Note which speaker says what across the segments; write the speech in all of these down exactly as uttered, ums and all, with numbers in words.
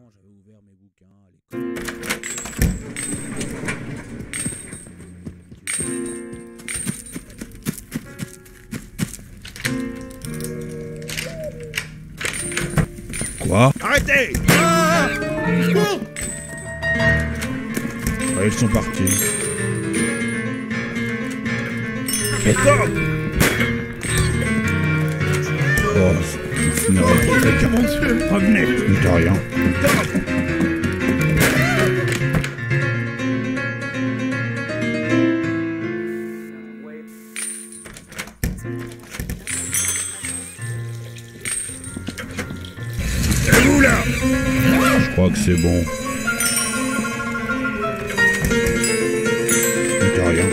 Speaker 1: j'avais ouvert mes bouquins à l'école. Quoi? Arrêtez! Ah, ah, ils sont partis. Mais stop! Oh, c'est une finirait.
Speaker 2: Quelqu'un, mon Dieu!
Speaker 1: Revenez! Ne t'as rien. Et vous là? Je crois que c'est bon. Ne t'as rien.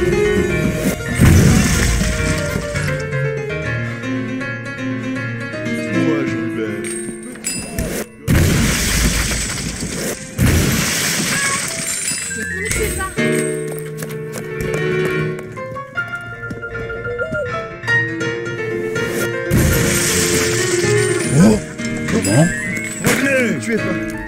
Speaker 2: Moi, j'y vais.
Speaker 3: C'est ça.
Speaker 1: Oh! Comment?
Speaker 2: Revenez! Tu es pas.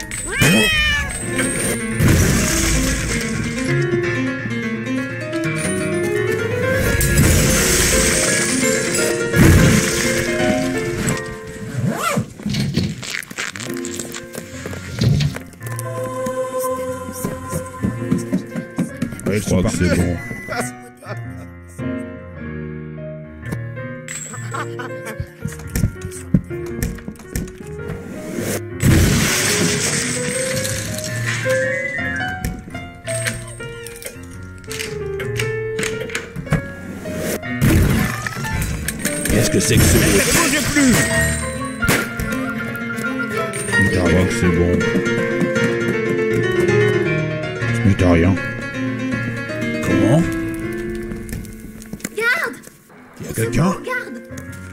Speaker 1: Ouais, je crois que c'est bon. Qu'est-ce que c'est que ce bruit? Ne bougez plus! Je crois que c'est bon. Ne t'as rien. Comment?
Speaker 3: Garde!
Speaker 1: Y'a quelqu'un?
Speaker 3: Garde!